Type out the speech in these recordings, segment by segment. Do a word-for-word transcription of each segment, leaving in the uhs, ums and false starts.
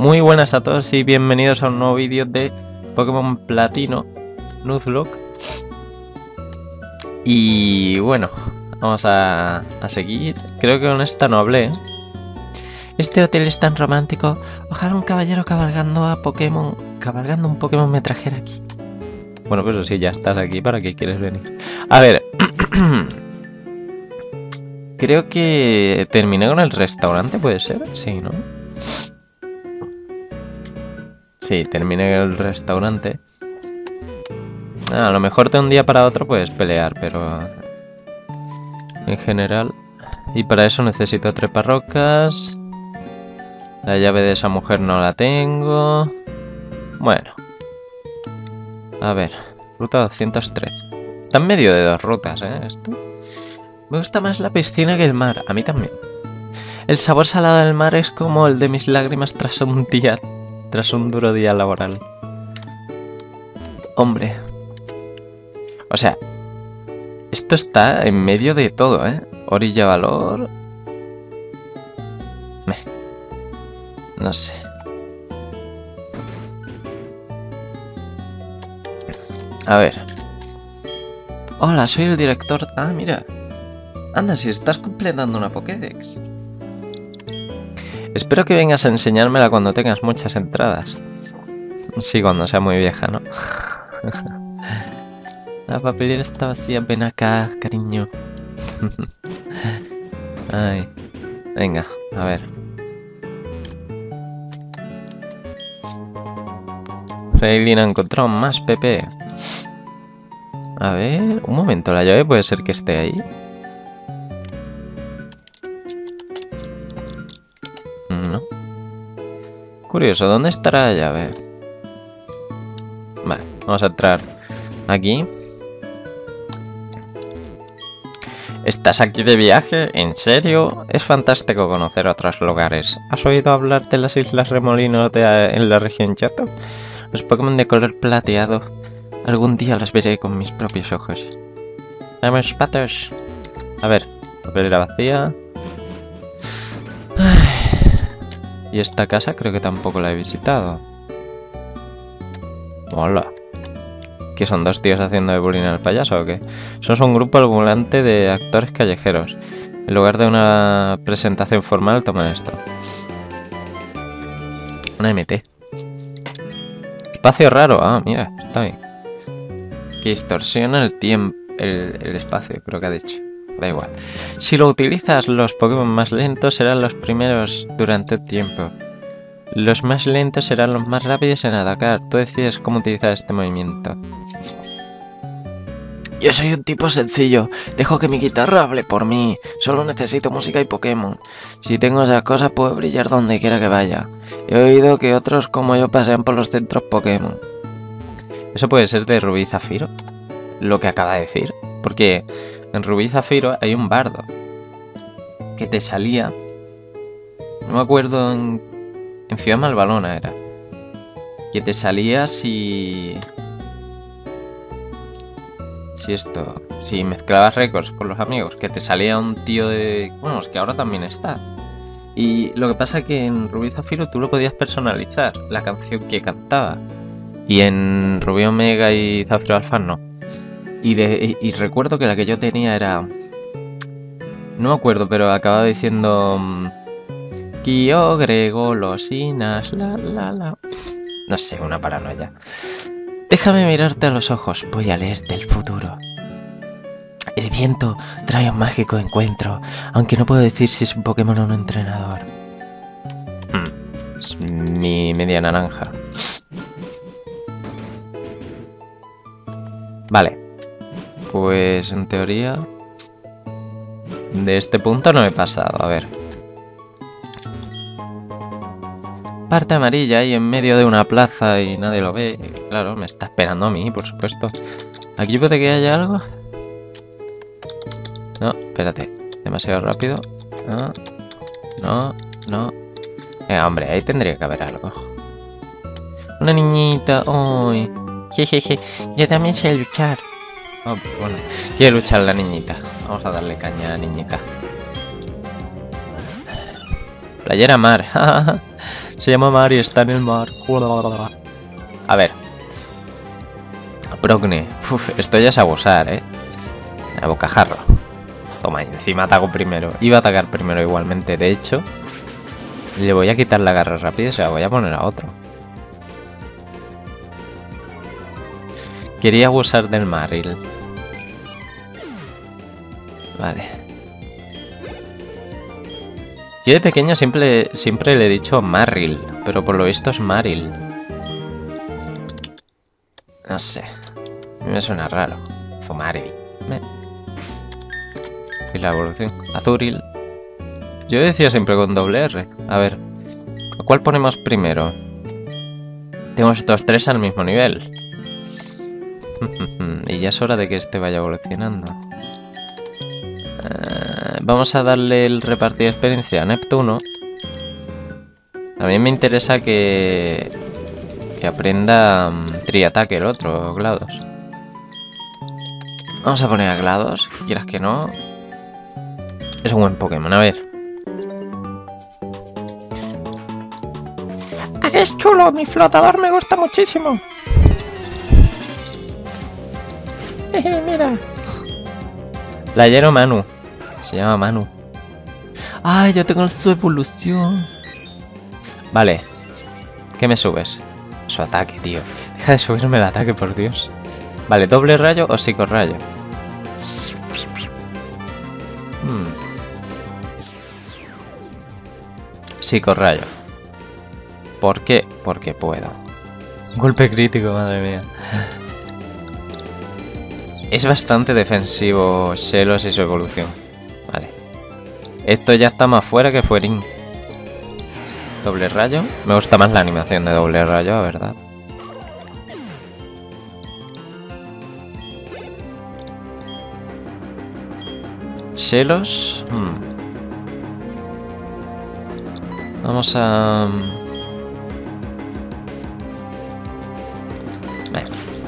Muy buenas a todos y bienvenidos a un nuevo vídeo de Pokémon Platino Nuzlocke. Y bueno, vamos a, a seguir. Creo que con esta no hablé, ¿eh? Este hotel es tan romántico. Ojalá un caballero cabalgando a Pokémon, cabalgando un Pokémon me trajera aquí. Bueno, pues sí, ya estás aquí, ¿para qué quieres venir? A ver, creo que terminé con el restaurante, ¿puede ser? Sí, ¿no? Sí, terminé el restaurante. Ah, a lo mejor de un día para otro puedes pelear, pero en general. Y para eso necesito treparrocas. La llave de esa mujer no la tengo. Bueno. A ver, ruta doscientos trece. Está en medio de dos rutas, ¿eh? Esto. Me gusta más la piscina que el mar. A mí también. El sabor salado del mar es como el de mis lágrimas tras un día... Tras un duro día laboral. Hombre. O sea, esto está en medio de todo, ¿eh? Orilla valor. Meh. No sé. A ver. Hola, soy el director... Ah, mira. Anda, si estás completando una Pokédex. Espero que vengas a enseñármela cuando tengas muchas entradas. Sí, cuando sea muy vieja, ¿no? La papelera está vacía. Ven acá, cariño. Ay. Venga, a ver. Freylin ha encontrado más P P. A ver, un momento, la llave puede ser que esté ahí. No. Curioso, ¿dónde estará la llave? Vale, vamos a entrar aquí. ¿Estás aquí de viaje? ¿En serio? Es fantástico conocer otros lugares. ¿Has oído hablar de las Islas Remolinos de, en la región Yoto? Los Pokémon de color plateado. Algún día los veré con mis propios ojos. Vamos, patos. A ver, papelera vacía. Y esta casa creo que tampoco la he visitado. Hola. ¿Qué son dos tíos haciendo de bullying al payaso o qué? Somos un grupo ambulante de actores callejeros. En lugar de una presentación formal, toman esto. Una M T. Espacio raro. Ah, mira, está bien. Que distorsiona el tiempo, el, el espacio, creo que ha dicho. Da igual. Si lo utilizas, los Pokémon más lentos serán los primeros durante el tiempo. Los más lentos serán los más rápidos en atacar. Tú decides cómo utilizar este movimiento. Yo soy un tipo sencillo. Dejo que mi guitarra hable por mí. Solo necesito música y Pokémon. Si tengo esas cosas, puedo brillar donde quiera que vaya. He oído que otros como yo pasean por los centros Pokémon. Eso puede ser de Rubí y Zafiro. Lo que acaba de decir. Porque en Rubí y Zafiro hay un bardo que te salía. No me acuerdo en... En Ciudad Malvalona era. Que te salía si... Si esto... Si mezclabas récords con los amigos. Que te salía un tío de... Bueno, es que ahora también está. Y lo que pasa es que en Rubí y Zafiro tú lo podías personalizar. La canción que cantaba. Y en Rubí Omega y Zafiro Alpha no. Y, de, y, y recuerdo que la que yo tenía era... No me acuerdo, pero acababa diciendo... Kyogre, golosinas, la la la... No sé, una paranoia. Déjame mirarte a los ojos, voy a leerte el futuro. El viento trae un mágico encuentro, aunque no puedo decir si es un Pokémon o un entrenador. Hmm, es mi media naranja. Vale. Pues en teoría... De este punto no he pasado, a ver. Parte amarilla ahí en medio de una plaza y nadie lo ve. Claro, me está esperando a mí, por supuesto. ¿Aquí puede que haya algo? No, espérate. Demasiado rápido. No, no, no. Eh, hombre, ahí tendría que haber algo. Una niñita. Uy. Jejeje. Yo también sé luchar. Oh, bueno. Quiere luchar la niñita. Vamos a darle caña a la niñita. Playera mar. Se llama mar y está en el mar. A ver. Progne. Uf, esto ya es abusar, ¿eh? A bocajarro. Toma, encima ataco primero. Iba a atacar primero igualmente. De hecho, le voy a quitar la garra rápida y se la voy a poner a otro. Quería abusar del Maril. Vale. Yo de pequeño siempre, siempre le he dicho Maril, pero por lo visto es Maril. No sé. A mí me suena raro. Zomaril. Me... Y la evolución. Azuril. Yo decía siempre con doble R. A ver. ¿Cuál ponemos primero? Tenemos estos tres al mismo nivel. Y ya es hora de que este vaya evolucionando. Uh, vamos a darle el repartir experiencia a Neptuno. También me interesa que... Que aprenda um, triataque el otro, GLaDOS. Vamos a poner a GLaDOS, que quieras que no. Es un buen Pokémon, a ver. ¡Ah, qué es chulo! Mi flotador me gusta muchísimo. Jeje, mira. Playero Manu. Se llama Manu. ¡Ay, yo tengo su evolución! Vale. ¿Qué me subes? Su ataque, tío. Deja de subirme el ataque, por Dios. Vale, ¿doble rayo o psicorrayo? Hmm. Psicorrayo. ¿Por qué? Porque puedo. Golpe crítico, madre mía. Es bastante defensivo Xelos y su evolución. Vale. Esto ya está más fuera que fuerín. Doble rayo. Me gusta más la animación de doble rayo, la verdad. Xelos. Hmm. Vamos a... Vale.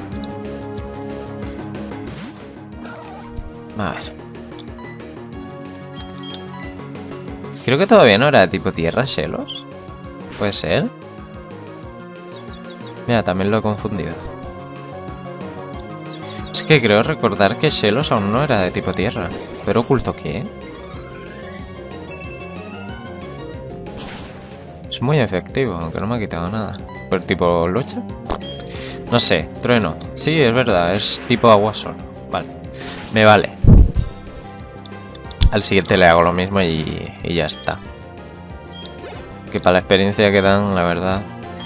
A ver. Creo que todavía no era de tipo tierra, Xelos. ¿Puede ser? Mira, también lo he confundido. Es que creo recordar que Xelos aún no era de tipo tierra. ¿Pero oculto qué? Es muy efectivo, aunque no me ha quitado nada. ¿Por tipo lucha? No sé, trueno. Sí, es verdad, es tipo agua solo. Vale, me vale. Al siguiente le hago lo mismo y, y ya está. Que para la experiencia que dan, la verdad.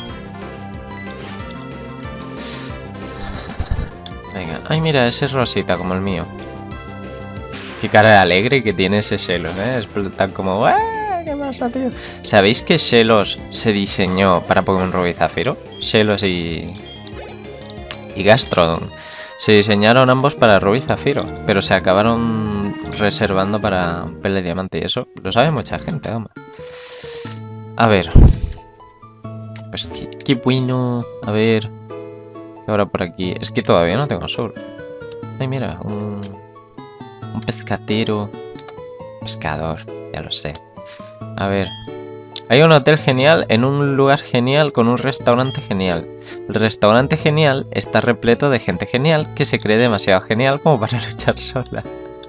Venga, ay mira, ese es rosita como el mío. Qué cara de alegre que tiene ese Xelos, ¿eh? Es tan como... ¡Ah! ¿Qué pasa, tío? ¿Sabéis que Xelos se diseñó para Pokémon Rubí y Zafiro? Xelos y... y Gastrodon. Se diseñaron ambos para Rubí y Zafiro, pero se acabaron reservando para Perla y Diamante y eso lo sabe mucha gente, hombre. A ver. Pues qué, qué bueno. A ver. ¿Qué habrá por aquí? Es que todavía no tengo sol. Ay, mira, un... un pescatero. Pescador, ya lo sé. A ver. Hay un hotel genial en un lugar genial con un restaurante genial. El restaurante genial está repleto de gente genial que se cree demasiado genial como para luchar sola.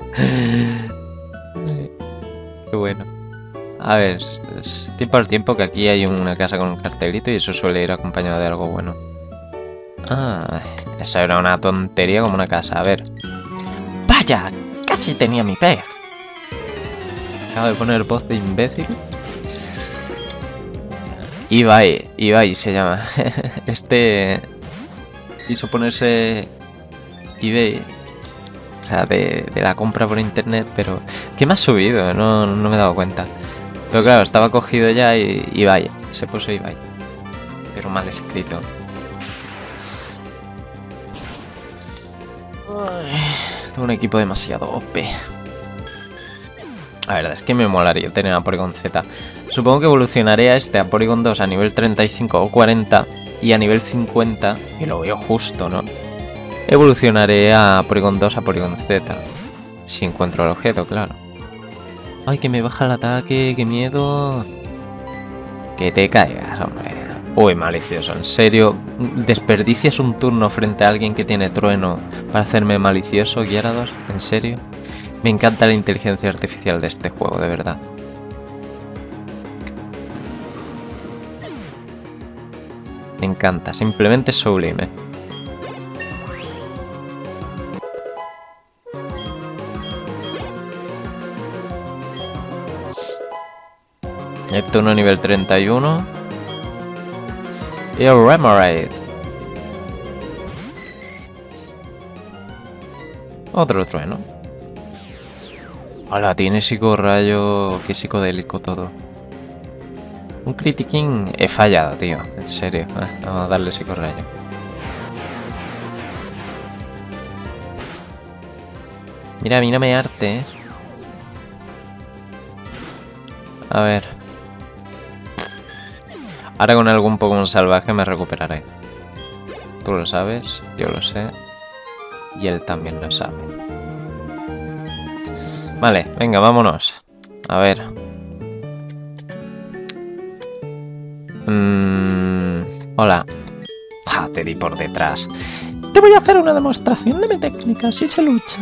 Qué bueno. A ver, es tiempo al tiempo que aquí hay una casa con un cartelito y eso suele ir acompañado de algo bueno. Ah, esa era una tontería como una casa. A ver. ¡Vaya! ¡Casi tenía mi pez! Acabo de poner voz de imbécil. Ibai, Ibai se llama. Este quiso ponerse eBay, o sea, de, de la compra por internet, pero ¿qué me ha subido? No, no me he dado cuenta. Pero claro, estaba cogido ya y Ibai, se puso Ibai, pero mal escrito. Ay, tengo un equipo demasiado O P. La verdad es que me molaría tener a Porygon Z. Supongo que evolucionaré a este, a Porygon dos, a nivel treinta y cinco o cuarenta. Y a nivel cincuenta, y lo veo justo, ¿no? Evolucionaré a Porygon dos a Porygon Z. Si encuentro el objeto, claro. ¡Ay, que me baja el ataque! ¡Qué miedo! Que te caigas, hombre. Uy, malicioso. ¿En serio? ¿Desperdicias un turno frente a alguien que tiene trueno para hacerme malicioso, Gyarados? ¿En serio? Me encanta la inteligencia artificial de este juego, de verdad. Me encanta. Simplemente sublime. Neptuno nivel treinta y uno. Y el Remoraid. Otro trueno. Hola, tiene psicorrayo. Qué psicodélico todo. Un critiquín. He fallado, tío. En serio. Ah, vamos a darle psicorrayo. Mira, mírame arte, eh. A ver. Ahora con algún Pokémon salvaje me recuperaré. Tú lo sabes, yo lo sé. Y él también lo sabe. Vale, venga, vámonos. A ver. Mm, hola. Ah, te di por detrás. Te voy a hacer una demostración de mi técnica, si se lucha.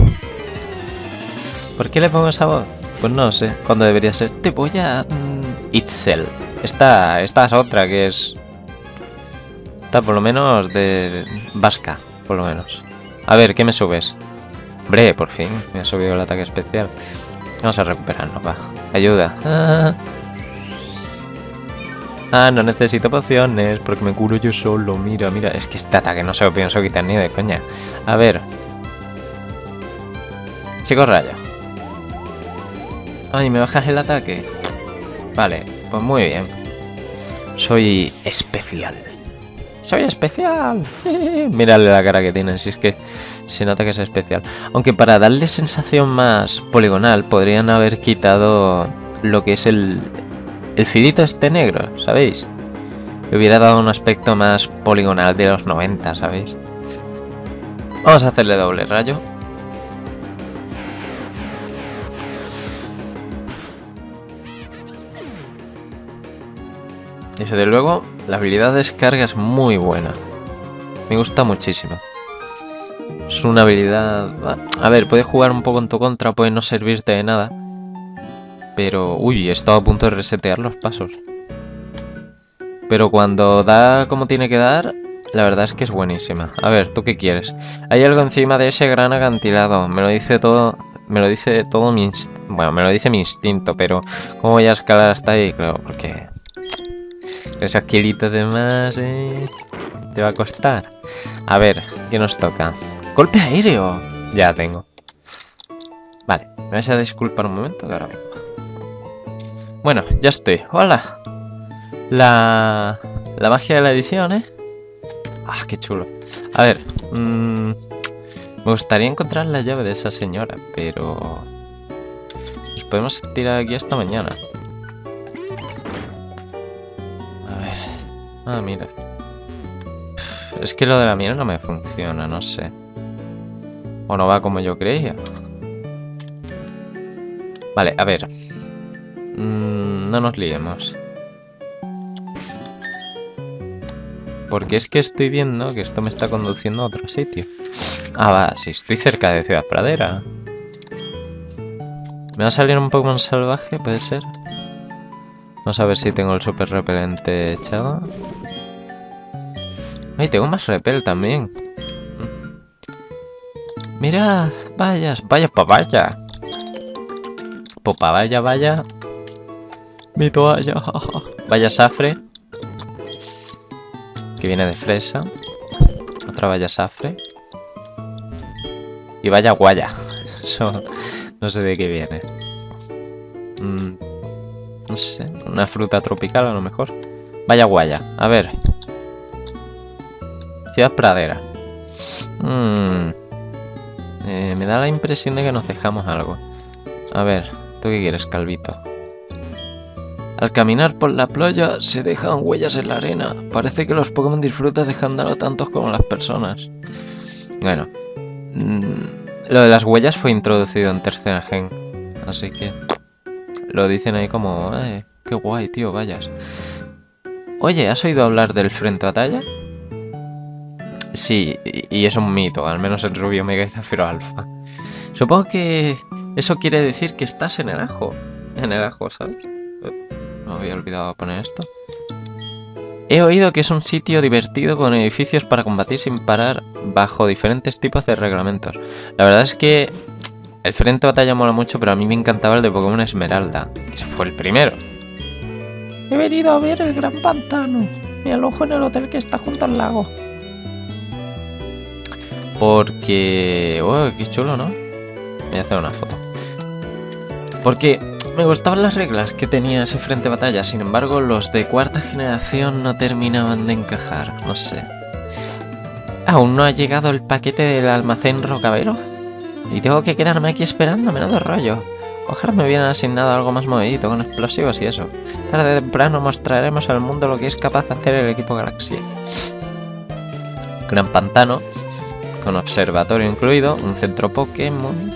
¿Por qué le pongo esa voz? Pues no sé, cuándo debería ser. Te voy a... Mm, Itzel. Esta, esta es otra que es... Esta por lo menos de... vasca, por lo menos. A ver, ¿qué me subes? Hombre, por fin, me ha subido el ataque especial. Vamos a recuperarnos, va. Ayuda. Ah, ah, no necesito pociones porque me curo yo solo. Mira, mira, es que este ataque no se lo pienso quitar ni de coña. A ver. Chico rayo. Ay, ¿me bajas el ataque? Vale, pues muy bien. Soy especial. Soy especial. Mírale la cara que tiene, si es que se nota que es especial. Aunque para darle sensación más poligonal podrían haber quitado lo que es el, el filito este negro, ¿sabéis? Le hubiera dado un aspecto más poligonal de los noventa, ¿sabéis? Vamos a hacerle doble rayo. Desde luego, la habilidad de descarga es muy buena. Me gusta muchísimo. Es una habilidad... A ver, puede jugar un poco en tu contra, puede no servirte de nada. Pero... Uy, he estado a punto de resetear los pasos. Pero cuando da como tiene que dar, la verdad es que es buenísima. A ver, ¿tú qué quieres? Hay algo encima de ese gran acantilado. Me lo dice todo... Me lo dice todo mi... Inst... Bueno, me lo dice mi instinto, pero... ¿Cómo voy a escalar hasta ahí? Claro, porque... Esos kilitos de más, eh... Te va a costar. A ver, ¿qué nos toca? ¡Golpe aéreo! Ya tengo. Vale, me vais a disculpar un momento que ahora vengo. Bueno, ya estoy. ¡Hola! La... La magia de la edición, ¿eh? ¡Ah, qué chulo! A ver, mmm, me gustaría encontrar la llave de esa señora, pero... Nos podemos tirar aquí hasta mañana. Ah, mira. Es que lo de la miel no me funciona, no sé. O no va como yo creía. Vale, a ver. Mm, no nos liemos. Porque es que estoy viendo que esto me está conduciendo a otro sitio. Ah, va, si estoy cerca de Ciudad Pradera. ¿Me va a salir un Pokémon salvaje? ¿Puede ser? Vamos a ver si tengo el super repelente echado. Ay, tengo más repel también. Mirad, vayas, vaya papaya. Popa, vaya, vaya. Mi toalla. Vaya safre. Que viene de fresa. Otra vaya safre. Y vaya guaya. Eso no sé de qué viene. Mm, no sé, una fruta tropical a lo mejor. Vaya guaya, a ver. Ciudad Pradera. Mm, eh, me da la impresión de que nos dejamos algo. A ver, ¿tú qué quieres, Calvito? Al caminar por la playa se dejan huellas en la arena. Parece que los Pokémon disfrutan dejándolo tantos como las personas. Bueno, mmm, lo de las huellas fue introducido en tercera gen. Así que lo dicen ahí como, eh, qué qué guay, tío, vayas. Oye, ¿has oído hablar del Frente Batalla? Sí, y, y es un mito, al menos en Rubio Omega y Zafiro Alpha. Supongo que eso quiere decir que estás en el ajo. En el ajo, ¿sabes? Me había olvidado poner esto. He oído que es un sitio divertido con edificios para combatir sin parar bajo diferentes tipos de reglamentos. La verdad es que el Frente Batalla mola mucho, pero a mí me encantaba el de Pokémon Esmeralda, que ese fue el primero. He venido a ver el Gran Pantano. Me alojo en el hotel que está junto al lago. Porque... Oh, qué chulo, ¿no? Voy a hacer una foto. Porque me gustaban las reglas que tenía ese Frente Batalla. Sin embargo, los de cuarta generación no terminaban de encajar. No sé. ¿Aún no ha llegado el paquete del almacén Rocavero? Y tengo que quedarme aquí esperando, menudo rollo. Ojalá me hubieran asignado algo más movidito, con explosivos y eso. Tarde o temprano mostraremos al mundo lo que es capaz de hacer el equipo Galaxy. Gran Pantano, con observatorio incluido, un centro Pokémon.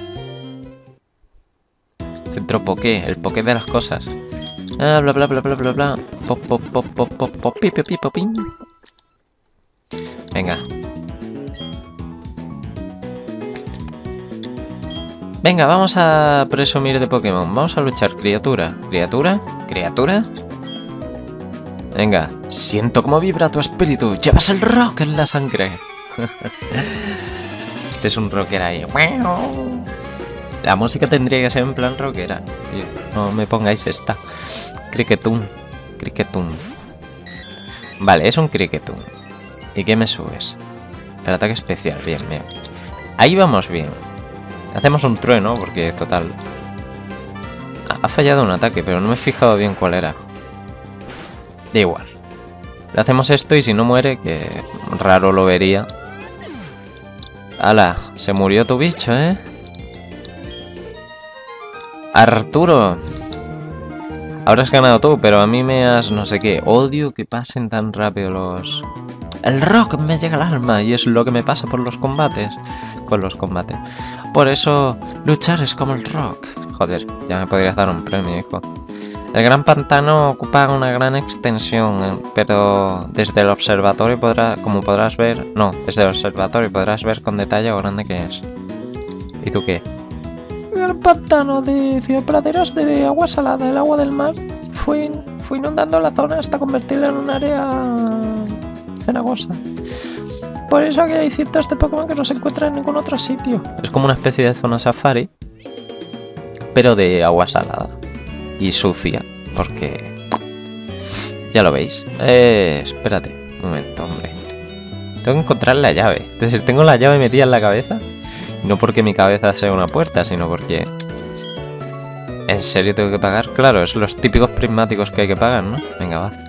Centro Poké, el Poké de las cosas. Ah, bla bla bla bla bla bla. Pop pop pop pop pop pop pi pi pi pop pin. Venga. Venga, vamos a presumir de Pokémon. Vamos a luchar, criatura. ¿Criatura? ¿Criatura? Venga, siento cómo vibra tu espíritu. Llevas el rock en la sangre. Este es un rocker ahí. La música tendría que ser en plan rockera, tío. No me pongáis esta. Cricketun. Cricketun. Vale, es un Cricketun. ¿Y qué me subes? El ataque especial. Bien, bien. Ahí vamos bien. Hacemos un trueno, porque total... Ha fallado un ataque, pero no me he fijado bien cuál era. Da igual. Le hacemos esto y si no muere, que raro lo vería. ¡Hala! Se murió tu bicho, ¿eh? Arturo. Ahora has ganado tú, pero a mí me has no sé qué. Odio que pasen tan rápido los... El rock me llega al alma y es lo que me pasa por los combates. Con los combates. Por eso, luchar es como el rock. Joder, ya me podrías dar un premio, hijo. El Gran Pantano ocupa una gran extensión, pero desde el observatorio podrá, como podrás ver... No, desde el observatorio podrás ver con detalle lo grande que es. ¿Y tú qué? El Gran Pantano de Ciudad Praderas de agua salada, el agua del mar, fue, fue inundando la zona hasta convertirla en un área cenagosa. Por eso que hay cientos de Pokémon que no se encuentran en ningún otro sitio. Es como una especie de zona safari, pero de agua salada. Y sucia, porque... Ya lo veis. Eh, espérate, un momento, hombre. Tengo que encontrar la llave. Entonces tengo la llave metida en la cabeza. No porque mi cabeza sea una puerta, sino porque... ¿En serio tengo que pagar? Claro, es los típicos prismáticos que hay que pagar, ¿no? Venga, va.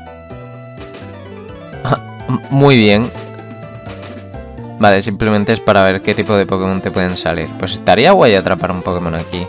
Ah, muy bien. Vale, simplemente es para ver qué tipo de Pokémon te pueden salir. Pues estaría guay atrapar un Pokémon aquí.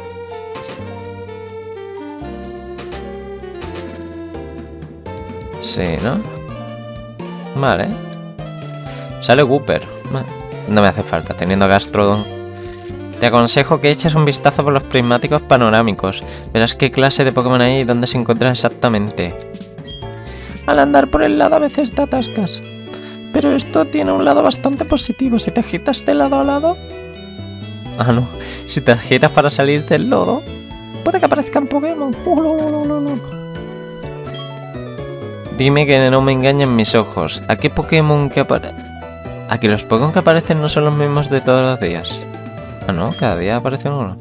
Sí, ¿no? Vale. Sale Wooper. No me hace falta, teniendo Gastrodon. Te aconsejo que eches un vistazo por los prismáticos panorámicos. Verás qué clase de Pokémon hay y dónde se encuentran exactamente. Al andar por el lado a veces te atascas. Pero esto tiene un lado bastante positivo. Si te agitas de lado a lado... Ah, no. Si te agitas para salir del lodo, puede que aparezcan Pokémon. Uh, no, no, no, no. Dime que no me engañan mis ojos. ¿A qué Pokémon que aparece? ¿A que los Pokémon que aparecen no son los mismos de todos los días? Ah, no. Cada día aparece uno.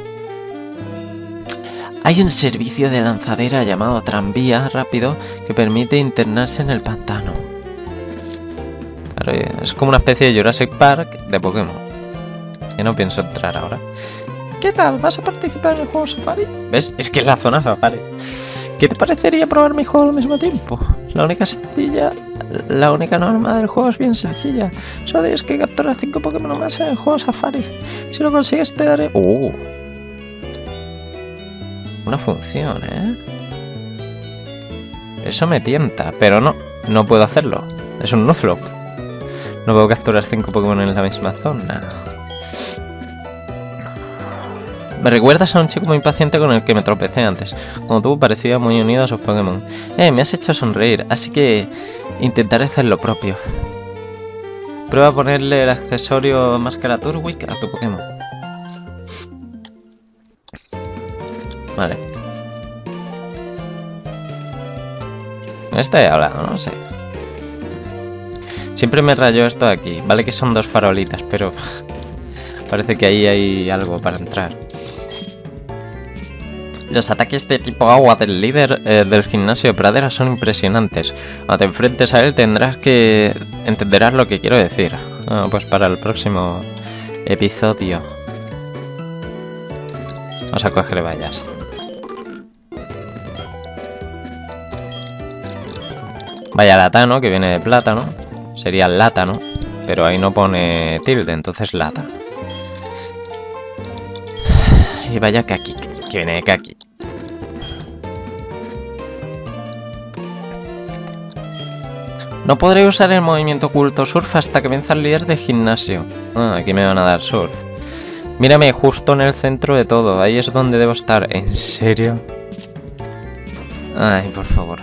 Hay un servicio de lanzadera llamado Tranvía Rápido que permite internarse en el pantano. Es como una especie de Jurassic Park de Pokémon. Que no pienso entrar ahora. ¿Qué tal? ¿Vas a participar en el juego Safari? ¿Ves? Es que es la zona Safari. ¿Qué te parecería probar mi juego al mismo tiempo? La única sencilla... La única norma del juego es bien sencilla. Solo tienes que capturar cinco Pokémon más en el juego Safari. Si lo consigues te daré... ¡Uh! Una función, ¿eh? Eso me tienta, pero no. No puedo hacerlo. Es un Nuzlocke. No puedo capturar cinco Pokémon en la misma zona. Me recuerdas a un chico muy impaciente con el que me tropecé antes. Como tú, parecía muy unido a sus Pokémon. Eh, me has hecho sonreír, así que intentaré hacer lo propio. Prueba a ponerle el accesorio Máscara Turtwig a tu Pokémon. Vale. ¿Me estoy hablando? No sé. Siempre me rayó esto de aquí. Vale que son dos farolitas, pero parece que ahí hay algo para entrar. Los ataques de tipo agua del líder eh, del gimnasio de pradera son impresionantes. Cuando te enfrentes a él tendrás que... entenderás lo que quiero decir. Ah, pues para el próximo episodio. Vamos a coger vallas. Vaya latano, que viene de plátano. Sería látano, pero ahí no pone tilde, entonces lata. Y vaya kaki, que viene de kaki. No podré usar el movimiento oculto surf hasta que venza el líder del gimnasio. Ah, aquí me van a dar surf. Mírame, justo en el centro de todo. Ahí es donde debo estar. ¿En serio? Ay, por favor.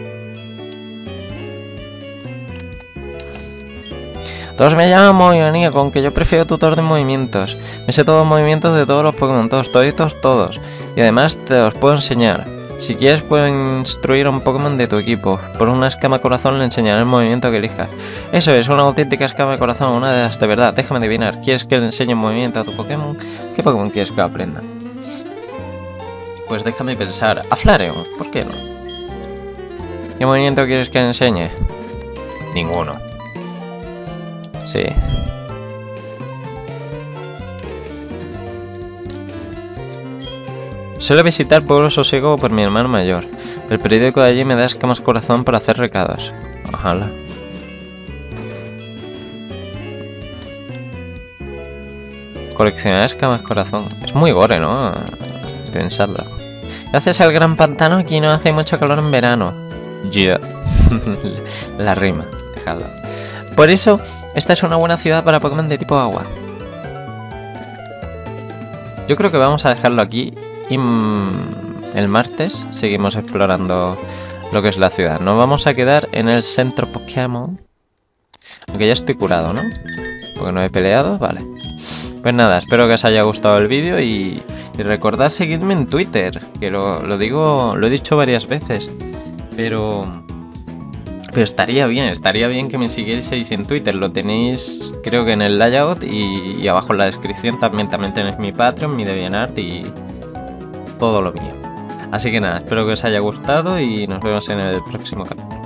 Todos me llaman Moyoníaco, aunque yo prefiero tutor de movimientos. Me sé todos los movimientos de todos los Pokémon, todos, toditos, todos. Y además te los puedo enseñar. Si quieres puedo instruir a un Pokémon de tu equipo. Por una escama corazón le enseñaré el movimiento que elijas. Eso es, una auténtica escama de corazón, una de las de verdad. Déjame adivinar, ¿quieres que le enseñe un movimiento a tu Pokémon? ¿Qué Pokémon quieres que aprenda? Pues déjame pensar. A Flareon, ¿por qué no? ¿Qué movimiento quieres que le enseñe? Ninguno. Sí. Suelo visitar Pueblo Sosiego por mi hermano mayor. El periódico de allí me da escamas corazón para hacer recados. Ojalá. Coleccionar escamas corazón. Es muy gore, ¿no? Pensarlo. Gracias al gran pantano aquí no hace mucho calor en verano. Yeah. La rima. Dejadlo. Por eso, esta es una buena ciudad para Pokémon de tipo agua. Yo creo que vamos a dejarlo aquí. Y el martes seguimos explorando lo que es la ciudad. Nos vamos a quedar en el centro Pokémon. Aunque ya estoy curado, ¿no? Porque no he peleado, vale. Pues nada, espero que os haya gustado el vídeo y, y recordad seguirme en Twitter. Que lo, lo digo, lo he dicho varias veces. Pero... Pero estaría bien, estaría bien que me siguieseis en Twitter. Lo tenéis, creo que en el layout y, y abajo en la descripción también, también tenéis mi Patreon, mi DeviantArt y todo lo mío. Así que nada, espero que os haya gustado y nos vemos en el próximo capítulo.